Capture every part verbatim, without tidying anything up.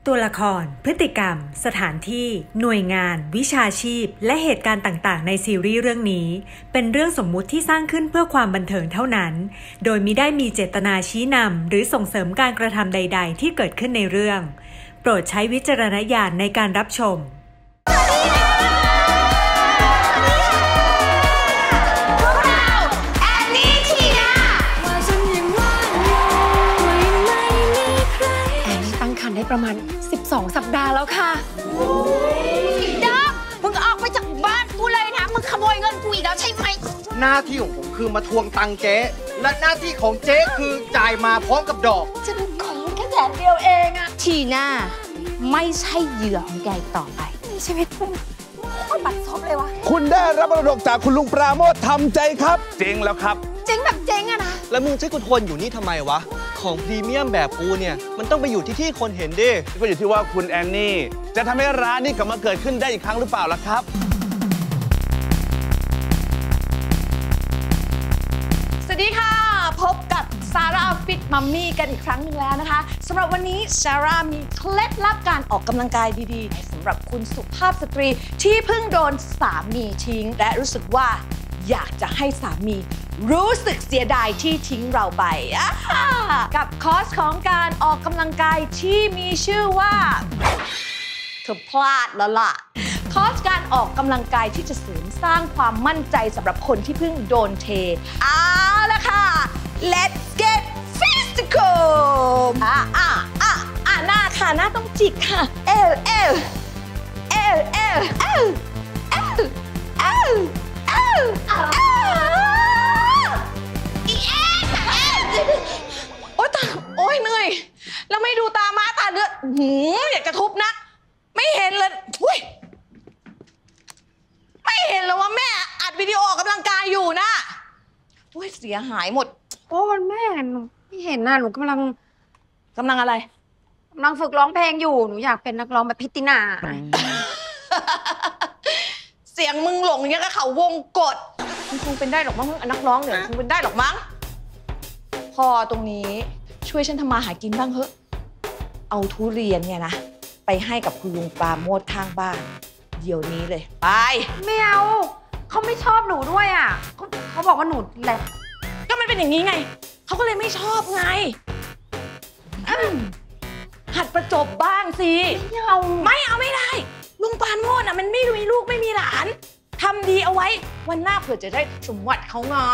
ตัวละครพฤติกรรมสถานที่หน่วยงานวิชาชีพและเหตุการณ์ต่างๆในซีรีส์เรื่องนี้เป็นเรื่องสมมุติที่สร้างขึ้นเพื่อความบันเทิงเท่านั้นโดยมิได้มีเจตนาชี้นำหรือส่งเสริมการกระทำใดๆที่เกิดขึ้นในเรื่องโปรดใช้วิจารณญาณในการรับชมได้ประมาณสิบสองสัปดาห์แล้วค่ะดอกมึงออกไปจากบ้านกูเลยนะมึงขโมยเงินกูอีกแล้วใช่ไหมหน้าที่ของผมคือมาทวงตังค์เจ๊และหน้าที่ของเจ๊คือจ่ายมาพร้อมกับดอกฉันขอแค่แสนเดียวเองอะทีหน้าไม่ใช่เหยื่อของแกต่อไปชีวิตมึงโคตรบัดซบเลยวะคุณได้รับมรดกจากคุณลุงปราโมทย์ทำใจครับเจ๊งแล้วครับเจ๊งแบบเจ๊งอะนะแล้วมึงใช้กูทนอยู่นี่ทำไมวะของพรีเมียมแบบกูเนี่ยมันต้องไปอยู่ที่ที่คนเห็นดิก็อยู่ที่ว่าคุณแอนนี่จะทำให้ร้านนี้กลับมาเกิดขึ้นได้อีกครั้งหรือเปล่าล่ะครับสวัสดีค่ะพบกับซาร่าฟิตมัมมี่กันอีกครั้งหนึ่งแล้วนะคะสำหรับวันนี้ซาร่ามีเคล็ดลับการออกกำลังกายดีๆสำหรับคุณสุภาพสตรีที่เพิ่งโดนสามีทิ้งและรู้สึกว่าอยากจะให้สามีรู้สึกเสียดายที่ทิ้งเราไปกับคอร์สของการออกกำลังกายที่มีชื่อว่าเธอพลาดแล้วล่ะคอร์สการออกกำลังกายที่จะเสริมสร้างความมั่นใจสำหรับคนที่เพิ่งโดนเทเอาละค่ะ let's get physical อ่ะอ่ะอ่ะอ่ะหน้าค่ะหน้าต้องจิกค่ะเอลเอลเอลเอลเอลเอลเอลเอลโอ๊ยตาโอ๊ยเหนื่อยแล้วไม่ดูตาม้าตาเลือดหืมอยากจะทุบนะไม่เห็นเลยอุ้ยไม่เห็นเลยว่าแม่อัดวิดีโอออกกำลังกายอยู่นะอุ้ยเสียหายหมดโอ้แม่หนูไม่เห็นนะหนูกำลังกำลังอะไรกำลังฝึกร้องเพลงอยู่หนูอยากเป็นนักร้องแบบพิตินาเสียงมึงหลงอย่างเงี้ยก็เขาวงกฏมันคงเป็นได้หรอกมั้งนักร้องเนี่ยคงเป็นได้หรอกมั้งพอตรงนี้ช่วยฉันทำมาหากินบ้างเถอะเอาทุเรียนเนี่ยนะไปให้กับคุณลุงปราโมทข้างบ้านเดี๋ยวนี้เลยไปไม่เอาเขาไม่ชอบหนูด้วยอ่ะเขาเขาบอกว่าหนูแหละก็มันเป็นอย่างนี้ไงเขาก็เลยไม่ชอบไงหัดประจบบ้างสิไม่เอาไม่เอาไม่ได้ลุงปราโมทอ่ะมันไม่มีลูกไม่มีหลานทำดีเอาไว้วันหน้าเผื่อจะได้สมหวังเขาไง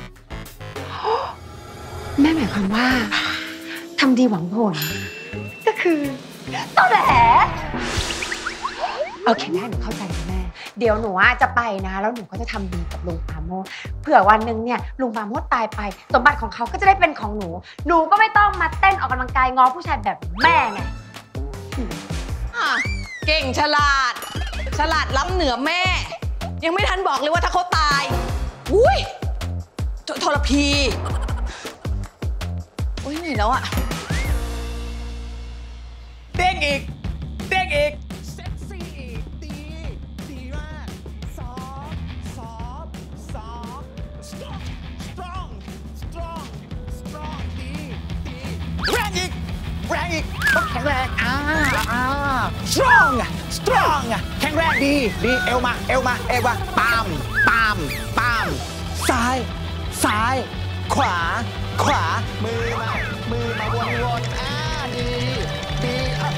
แม่หมายความว่าทำดีหวังผลก็คือตอแหลโอเคแม่หนูเข้าใจนะแม่เดี๋ยวหนูจะไปนะแล้วหนูก็จะทำดีกับลุงปราโมทเผื่อวันหนึ่งเนี่ยลุงปราโมทตายไปสมบัติของเขาก็จะได้เป็นของหนูหนูก็ไม่ต้องมาเต้นออกกำลังกายง้อผู้ชายแบบแม่ไงเก่งฉลาดฉลาดล้ำเหนือแม่ยังไม่ทันบอกเลยว่าถ้าเขาตายอุ้ยทรพีโอ้ยไหนแล้วอะเด้งอีกเด้งอีกเซ็กซี่ดีดีมากซอฟซอฟซอฟสตรองสตรองสตรองสตรองดีดีแรงอีกแรงอีกต้องแข็งแรงอ่าอ่า strong strong แข็งแรงดีดีเอวมาเอวมาเอวมาปามปามปามซ้ายซ้ายขวาขวามือมามือมาวนวนอ่าดีดี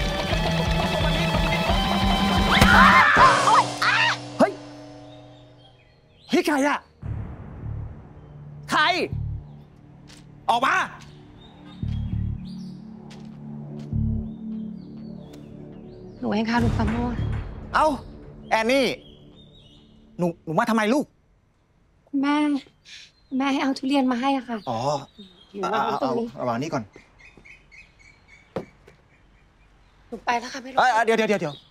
เฮ้ยเฮ้ยใครอะใครออกมาหนูเองค่ะลุงปราโมทเอ้าแอนนี่หนูหนูมาทำไมลูกคุณแม่แม่ให้เอาทุเรียนมาให้อะค่ะอ๋อเอาเอาเอาวางนี่ก่อนหนูไปแล้วค่ะไม่รู้เดี๋ยวเดี๋ยวเดี๋ยวเดี๋ยว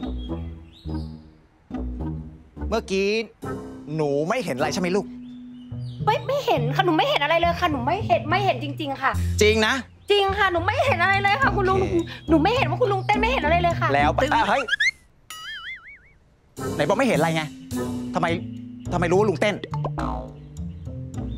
เมื่อกี้หนูไม่เห็นอะไรใช่ไหมลูกไม่ไม่เห็นค่ะหนูไม่เห็นอะไรเลยค่ะหนูไม่เห็นไม่เห็นจริงๆค่ะจริงนะจริงค่ะหนูไม่เห็นอะไรเลยค่ะคุณลุงหนูไม่เห็นว่าคุณลุงเต้นไม่เห็นอะไรเลยค่ะแล้วเฮ้ยไหนบอกไม่เห็นอะไรไงทำไมทำไมรู้ว่าลุงเต้น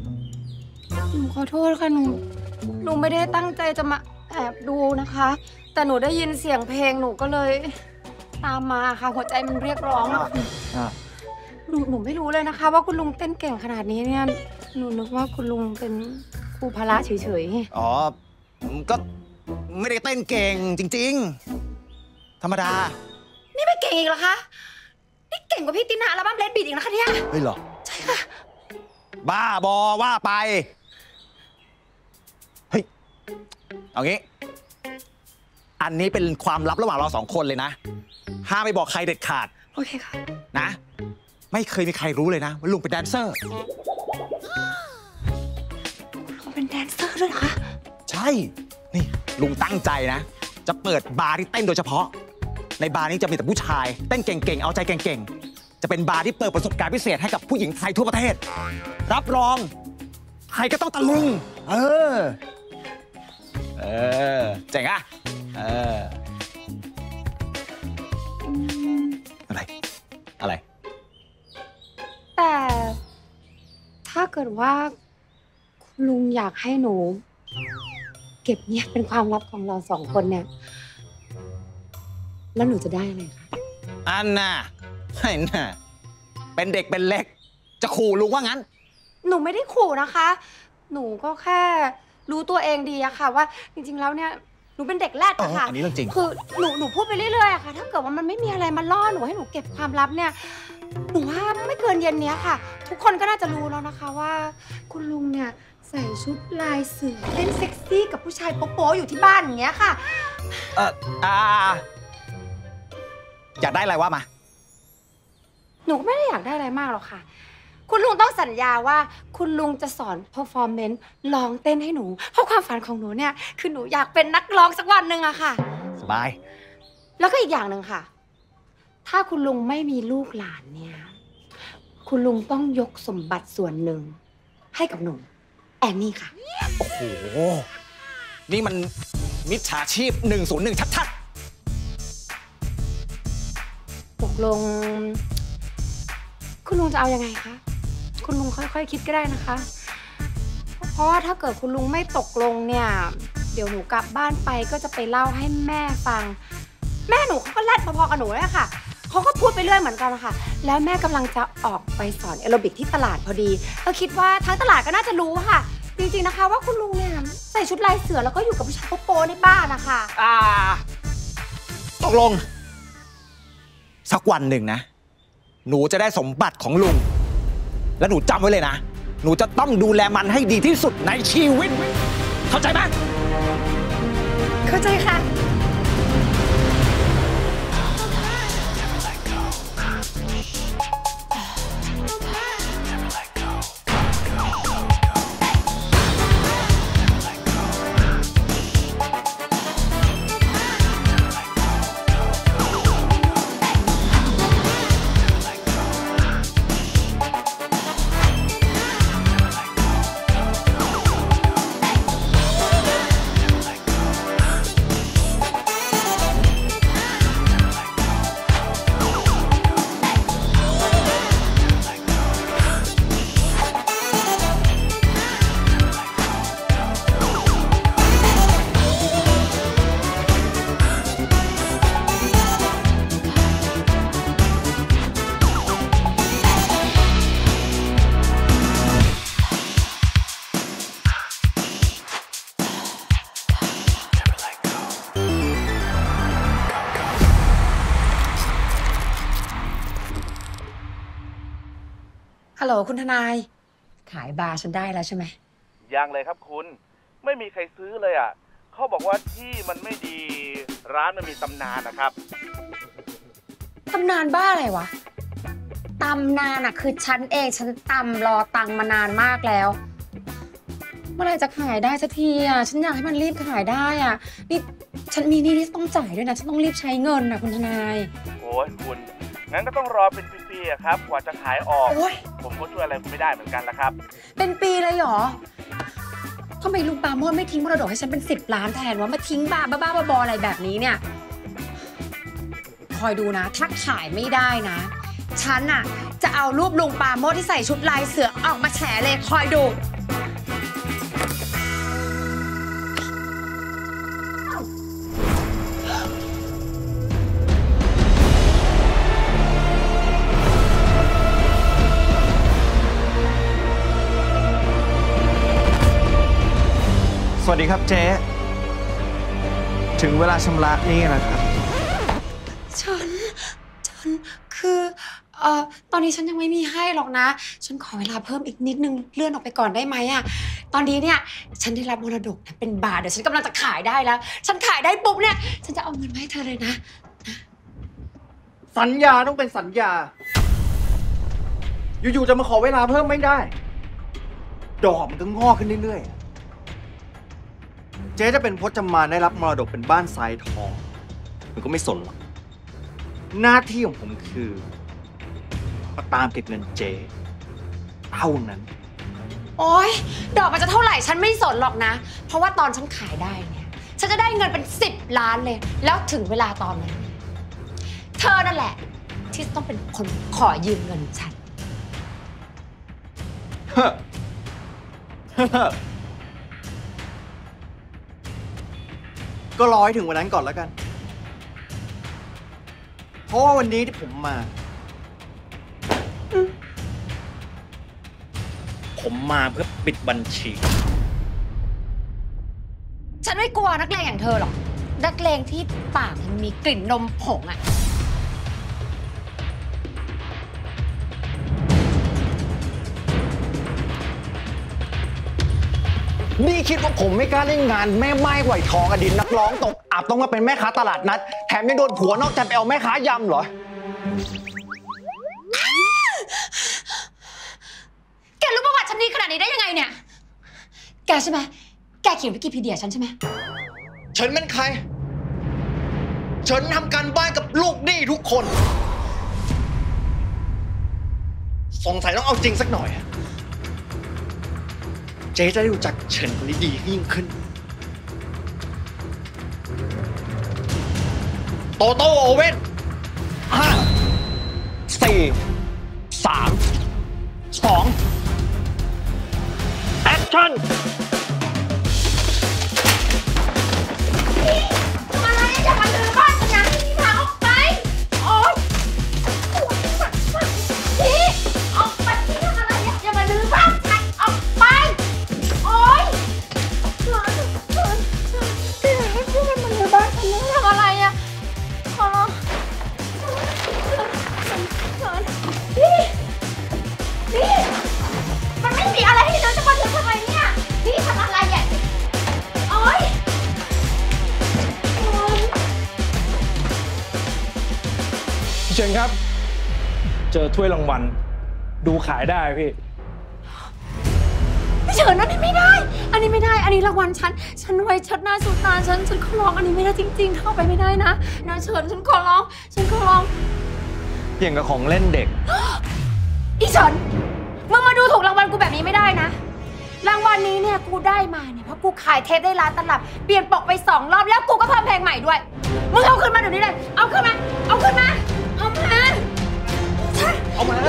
หนูขอโทษค่ะหนูหนูไม่ได้ตั้งใจจะมาแอบดูนะคะแแต่หนูได้ยินเสียงเพลงหนูก็เลยตามมาค่ะหัวใจมันเรียกร้องอะหนูหนูไม่รู้เลยนะคะว่าคุณลุงเต้นเก่งขนาดนี้เนี่ยหนูนึกว่าคุณลุงเป็นครูพละเฉยๆอ๋อก็ไม่ได้เต้นเก่งจริงๆธรรมดานี่ไม่เก่งอีกเหรอคะนี่เก่งกว่าพี่ตินาแล้วบ้างเลดบีดอีกนะคะเนี่ยเฮ้ยเหรอใช่ค่ะบ้าบอว่าไปเฮ้ยเอางี้อันนี้เป็นความลับระหว่างเราสองคนเลยนะห้ามไปบอกใครเด็ดขาดโอเคค่ะนะไม่เคยมีใครรู้เลยนะว่าลุงเป็นแดนเซอร์เขาเป็นแดนเซอร์ด้วยคะใช่นี่ลุงตั้งใจนะจะเปิดบาร์ที่เต้นโดยเฉพาะในบาร์นี้จะมีแต่ผู้ชายเต้นเก่งๆเอาใจเก่งๆจะเป็นบาร์ที่เปิดประสบการณ์พิเศษให้กับผู้หญิงไทยทั่วประเทศรับรองใครก็ต้องตะลึงเออเออเจ๋งอะเอออะไรอะไรแต่ถ้าเกิดว่าคุณลุงอยากให้หนูเก็บเงียบเป็นความลับของเราสองคนเนี่ยแล้วหนูจะได้อะไรคะอันน่ะไอ้น่ะเป็นเด็กเป็นเล็กจะขู่ลุงว่างั้นหนูไม่ได้ขู่นะคะหนูก็แค่รู้ตัวเองดีอะค่ะว่าจริงๆแล้วเนี่ยหนูเป็นเด็กแรดอะค่ะอันนี้เรื่องจริงคือหนูหนูพูดไปเรื่อยๆอะค่ะถ้าเกิดว่ามันไม่มีอะไรมาล่อหนูให้หนูเก็บความลับเนี่ยหนูว่าไม่เกินเย็นนี้ค่ะทุกคนก็น่าจะรู้แล้วนะคะว่าคุณลุงเนี่ยใส่ชุดลายเสือเต้นเซ็กซี่กับผู้ชายโป๊ะๆอยู่ที่บ้านอย่างเงี้ยค่ะเอออ่าอยากได้อะไรวะมาหนูก็ไม่ได้อยากได้อะไรมากหรอกค่ะคุณลุงต้องสัญญาว่าคุณลุงจะสอน performance ร้องเต้นให้หนูเพราะความฝันของหนูเนี่ยคือหนูอยากเป็นนักร้องสักวันหนึ่งอะค่ะสบายแล้วก็อีกอย่างหนึ่งค่ะถ้าคุณลุงไม่มีลูกหลานเนี่ยคุณลุงต้องยกสมบัติส่วนหนึ่งให้กับหนูแอนนี่ค่ะโอ้โหนี่มันมิจฉาชีพหนึ่งศูนย์หนึ่งชัดๆตกลงคุณลุงจะเอายังไงคะคุณลุงค่อยๆคิดก็ได้นะคะเพราะว่าถ้าเกิดคุณลุงไม่ตกลงเนี่ยเดี๋ยวหนูกลับบ้านไปก็จะไปเล่าให้แม่ฟังแม่หนูเขาก็แรดพอๆกับหนูเลยค่ะเขาก็พูดไปเรื่อยเหมือนกันค่ะแล้วแม่กำลังจะออกไปสอนแอโรบิกที่ตลาดพอดีก็คิดว่าทั้งตลาดก็น่าจะรู้ค่ะจริงๆนะคะว่าคุณลุงเนี่ยใส่ชุดลายเสือแล้วก็อยู่กับผู้ชายโป๊ะๆในบ้านนะคะอ่าตกลงสักวันหนึ่งนะหนูจะได้สมบัติของลุงและหนูจำไว้เลยนะหนูจะต้องดูแลมันให้ดีที่สุดในชีวิตเข้าใจไหมเข้าใจค่ะฮัลโหลคุณทนายขายบาร์ฉันได้แล้วใช่ไหมยังเลยครับคุณไม่มีใครซื้อเลยอ่ะเขาบอกว่าที่มันไม่ดีร้านมันมีตำนานนะครับตำนานบ้าอะไรวะตำนานอ่ะคือฉันเองฉันตำรอตังมานานมากแล้วเมื่อไรจะขายได้สักทีอ่ะฉันอยากให้มันรีบขายได้อ่ะนี่ฉันมีนี่ที่ต้องจ่ายด้วยนะฉันต้องรีบใช้เงินนะคุณทนายโอ้ยคุณงั้นก็ต้องรอเป็นปีๆครับกว่าจะขายออกผมก็ช่วยอะไรคุณไม่ได้เหมือนกันละครับเป็นปีเลยเหรอทำไมลุงปาโมดไม่ทิ้งมรดกให้ฉันเป็นสิบล้านแทนวะมาทิ้งบ้าบ้าบออะไรแบบนี้เนี่ยคอยดูนะถ้าขายไม่ได้นะฉันน่ะจะเอารูปลุงปาโมดที่ใส่ชุดลายเสือออกมาแฉเลยคอยดูดีครับเจ๊ถึงเวลาชำระนี่นะครับฉันฉันคือเอ่อตอนนี้ฉันยังไม่มีให้หรอกนะฉันขอเวลาเพิ่มอีกนิดนึงเลื่อนออกไปก่อนได้ไหมอะตอนนี้เนี่ยฉันได้รับมรดกนะเป็นบาทเดี๋ยวฉันกำลังจะขายได้แล้วฉันขายได้ปุ๊บเนี่ยฉันจะเอาเงินมาให้เธอเลยนะสัญญาต้องเป็นสัญญาอยู่ๆจะมาขอเวลาเพิ่มไม่ได้ดอกมันก็งอกขึ้นเรื่อยๆเจ๊จะเป็นพจมานได้รับมรดกเป็นบ้านทรายทองมันก็ไม่สนหรอกหน้าที่ของผมคือมาตามเก็บเงินเจ๊เท่านั้นโอ๊ยดอกมันจะเท่าไหร่ฉันไม่สนหรอกนะเพราะว่าตอนฉันขายได้เนี่ยฉันจะได้เงินเป็นสิบล้านเลยแล้วถึงเวลาตอนนั้นเธอนั่นแหละที่ต้องเป็นคนขอยืมเงินฉันก็รอให้ถึงวันนั้นก่อนแล้วกันเพราะว่าวันนี้ที่ผมมาผมมาเพื่อปิดบัญชีฉันไม่กลัวนักเลงอย่างเธอหรอกนักเลงที่ปากมันมีกลิ่นนมผงอะนี่คิดว่าผมไม่กล้าเล่นงานแม่ไม้ไหวทองอดีตนักร้องตกอับต้องมาเป็นแม่ค้าตลาดนัดแถมยังโดนผัวนอกใจไปเอาแม่ค้ายำเหรอแกรู้ประวัติฉันดีขนาดนี้ได้ยังไงเนี่ยแกใช่ไหมแกเขียนวิกิพีเดียฉันใช่ไหมฉันเป็นใครฉันทำการบ้านกับลูกหนี้ทุกคนสงสัยต้องเอาจริงสักหน่อยเจ๊จะได้รู้จักเฉินคนนี้ดียิ่งขึ้นโตโต้โอเว่นห้าสี่สามสองแอคชั่นอะไรอย่ามาลืมบ้านฉันนะพี่พาออกไปโอ๊ยพี่ออกไปพี่ทำอะไรอย่ามาลืมบ้านฉันออกไปโอ๊ยเฉินเฉินเฉินพี่ให้พี่มันมาลืมบ้านฉันทำอะไรอะขอร้องเฉินเฉินพี่พี่มันไม่มีอะไรที่เธอจะมาลืมทำไมเนี่ยพี่ทำอะไรอ่ะโอ๊ยพี่เชิญครับเจอถ้วยรางวัลดูขายได้พี่พี่เฉินอันนี้ไม่ได้อันนี้ไม่ได้อันนี้รางวัลฉันฉันไว้ชัดหน้าสุดตาฉันฉันขอร้องอันนี้ไม่ได้จริงๆเข้าไปไม่ได้นะนะเฉินฉันขอร้องฉันขอร้องอย่างกับของเล่นเด็กอีเฉินมึงมาดูถูกรางวัลกูแบบนี้ไม่ได้นะรางวัลนี้เนี่ยกูได้มาเนี่ยเพราะกูขายเทปได้ร้านตลับเปลี่ยนปกไปสองรอบแล้วกูก็เพิ่มเพลงใหม่ด้วยมึงเอาขึ้นมาเดี๋ยวนี้เลยเอาขึ้นมาเอาขึ้นมาเอามาเอามา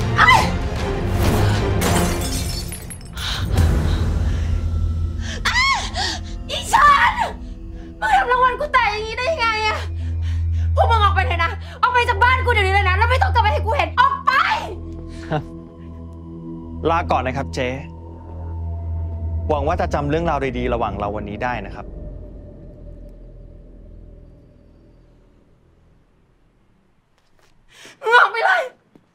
อีฉันมึงทำรางวัลกูแตกอย่างนี้ได้ยังไงอะพวกมึงออกไปเลยนะออกไปจากบ้านกูเดี๋ยวนี้เลยนะแล้วไม่ต้องกลับไปให้กูเห็นออกไปลาก่อนนะครับเจ๊หวังว่าจะจำเรื่องราวดีๆระหว่างเราวันนี้ได้นะครับมึงออกไปเลย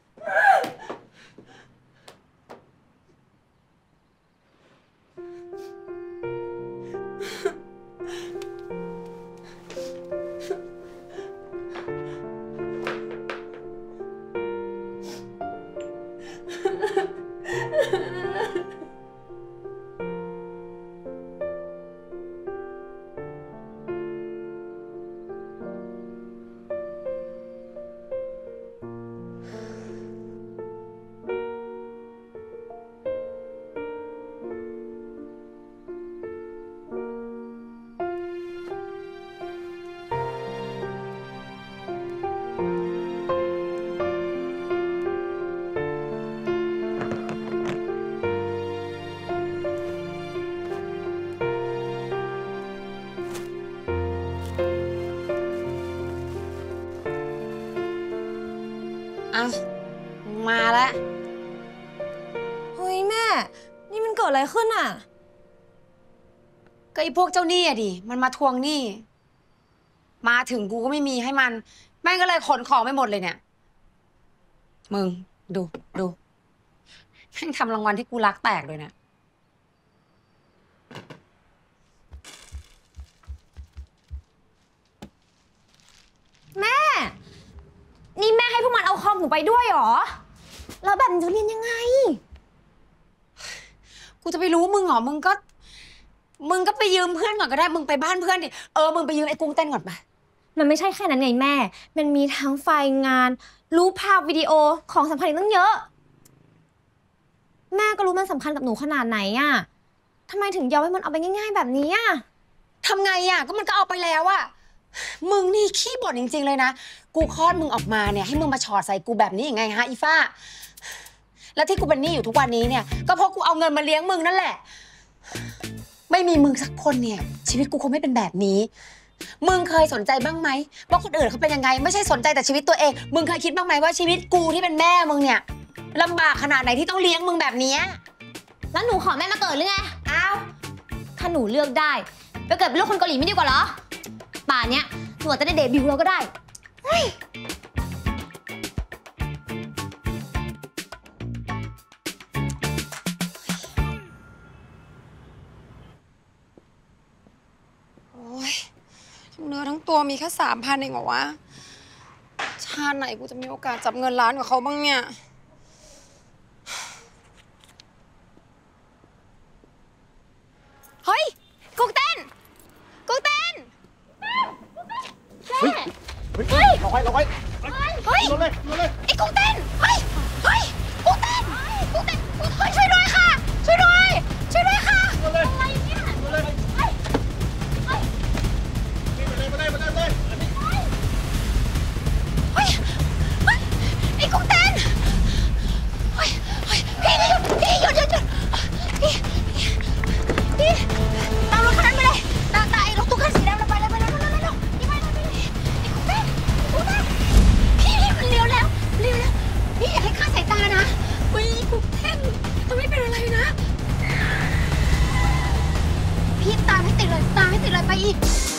อ่ะมาแล้วเฮ้ยแม่นี่มันเกิดอะไรขึ้นอ่ะก็ไอ้พวกเจ้าหนี้อะดิมันมาทวงหนี้มาถึงกูก็ไม่มีให้มันแม่งก็เลยขนของไปหมดเลยเนี่ยมึงดูดูแม่งทำรางวัลที่กูรักแตกเลยเนี่ยแม่นี่แม่ให้พวกมันเอาคอมหนูไปด้วยเหรอแล้วแบบจะเรียนยังไงกูจะไปรู้มึงเหรอมึงก็มึงก็ไปยืมเพื่อนก่อนก็ได้มึงไปบ้านเพื่อนดิเออมึงไปยืมไอ้กุ้งเต้นก่อนไปมันไม่ใช่แค่นั้นไงแม่มันมีทั้งไฟล์งานรูปภาพวิดีโอของสำคัญอีกตั้งเยอะแม่ก็รู้มันสำคัญกับหนูขนาดไหนอะทำไมถึงยอมให้มันเอาไปง่ายๆแบบนี้อะทำไงอะก็มันก็เอาไปแล้วอะมึงนี่ขี้บ่นจริงๆเลยนะกูคลอดมึงออกมาเนี่ยให้มึงมาฉอดใส่กูแบบนี้ยังไงฮะอีฟ้าแล้วที่กูเป็นหนี้อยู่ทุกวันนี้เนี่ยก็เพราะกูเอาเงินมาเลี้ยงมึงนั่นแหละไม่มีมึงสักคนเนี่ยชีวิตกูคงไม่เป็นแบบนี้มึงเคยสนใจบ้างไหมว่าคนอื่นเขาเป็นยังไงไม่ใช่สนใจแต่ชีวิตตัวเองมึงเคยคิดบ้างไหมว่าชีวิตกูที่เป็นแม่มึงเนี่ยลำบากขนาดไหนที่ต้องเลี้ยงมึงแบบนี้แล้วหนูขอแม่มาเกิดหรือไงอ้าวถ้าหนูเลือกได้ไปเกิดเป็นลูกคนเกาหลีไม่ดีกว่าเหรอป่านเนี้ยหนูอาจจะได้เดบิวต์แล้วก็ได้โอ้ยทั้งเนื้อทั้งตัวมีแค่สามพันเองเหรอวะชาติไหนกูจะมีโอกาสจับเงินล้านกับเขาบ้างเนี่ยเฮ้ยกุ๊กเต้นกุ๊กเต้นเฮ้ยเฮ้ยเราไว้เราไว้เฮ้ยเลยเลยไอ้กุ๊กเต้นเฮ้ยเฮ้ยกุ๊กเต้นกุ๊กเต้นเฮ้ยช่วยด้วยค่ะช่วยด้วยช่วยด้วยค่ะอะไรเนี่ยมาเลยมาเลยมาเลยมาเลยมาเลยเฮ้ยเฮ้ยไอ้กุ๊กเต้นเฮ้ยเฮ้ยพี่หยุดพี่หยุดหยุดหยุดพี่พี่ตามรถคันนั้นไปเลยตามตามไอ้รถตู้คันสีดำไปเลยไปเลยไปเลยไปเลยนี่ไปเลยไปเลยไอ้กุ๊กเต้นกุ๊กเต้นพี่พี่มันเลี้ยวแล้วเลี้ยวแล้วพี่อย่าให้คลาดสายตานะอุ้ยกุ๊กเต้นต้องไม่เป็นอะไรนะพี่ตามให้ติดเลยตามให้ติดเลยไปอีก